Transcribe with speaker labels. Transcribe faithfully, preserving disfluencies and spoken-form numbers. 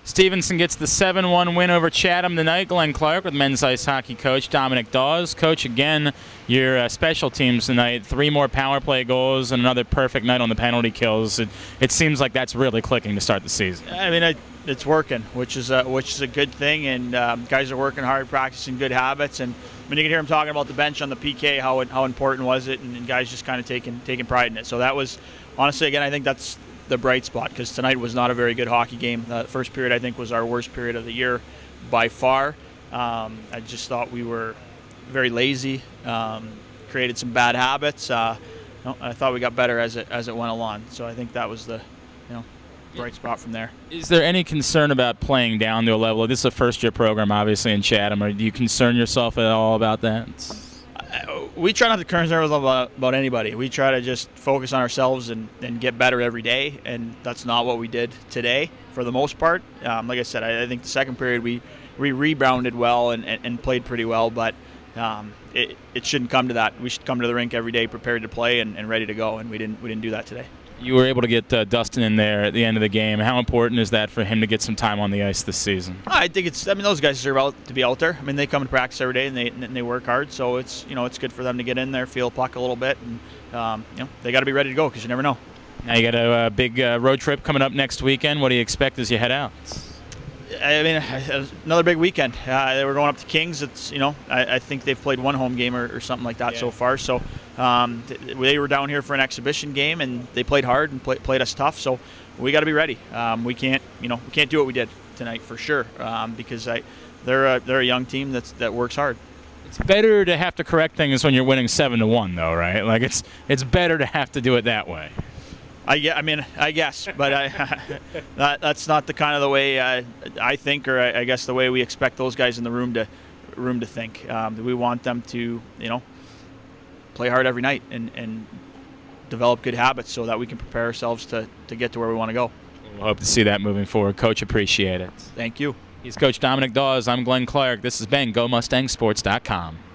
Speaker 1: Stevenson gets the seven one win over Chatham tonight. Glenn Clark with men's ice hockey coach Dominick Dawes. Coach, again, your uh, special teams tonight, three more power play goals and another perfect night on the penalty kills. It, it seems like that's really clicking to start the season.
Speaker 2: I mean, it, it's working, which is a, which is a good thing, and um, guys are working hard, practicing good habits. And when you can hear him talking about the bench on the P K, how it, how important was it, and, and guys just kind of taking taking pride in it. So that was, honestly, again, I think that's the bright spot, because tonight was not a very good hockey game. The first period, I think, was our worst period of the year by far. Um, I just thought we were very lazy, um, created some bad habits. Uh, no, I thought we got better as it as it went along. So I think that was the, you know, bright spot from there.
Speaker 1: Is there any concern about playing down to a level? This is a first-year program, obviously, in Chatham. Or do you concern yourself at all about that?
Speaker 2: We try not to concern ourselves about, about anybody. We try to just focus on ourselves and, and get better every day, and that's not what we did today for the most part. Um, like I said, I, I think the second period we, we rebounded well and, and, and played pretty well, but um, it, it shouldn't come to that. We should come to the rink every day prepared to play and, and ready to go, and we didn't, we didn't do that today.
Speaker 1: You were able to get uh, Dustin in there at the end of the game. How important is that for him to get some time on the ice this season?
Speaker 2: I think it's. I mean, those guys deserve out to be out there. I mean, they come to practice every day and they and they work hard. So it's you know it's good for them to get in there, feel puck a little bit, and um, you know they got to be ready to go, because you never know.
Speaker 1: Now you got a, a big uh, road trip coming up next weekend. What do you expect as you head out?
Speaker 2: I mean, another big weekend. Uh, we're going up to Kings. It's you know I, I think they've played one home game or, or something like that yeah. so far. So um, they were down here for an exhibition game, and they played hard and play, played us tough. So we got to be ready. Um, we can't you know we can't do what we did tonight for sure, um, because I, they're a, they're a young team that's that works hard.
Speaker 1: It's better to have to correct things when you're winning seven to one, though, right? Like it's it's better to have to do it that way.
Speaker 2: I, I mean, I guess, but I, that, that's not the kind of the way uh, I think, or I, I guess the way we expect those guys in the room to room to think. Um, we want them to, you know, play hard every night and, and develop good habits so that we can prepare ourselves to, to get to where we want to go.
Speaker 1: We'll hope to see that moving forward. Coach, appreciate it.
Speaker 2: Thank you.
Speaker 1: He's Coach Dominick Dawes. I'm Glenn Clark. This has been Go Mustang Sports dot com.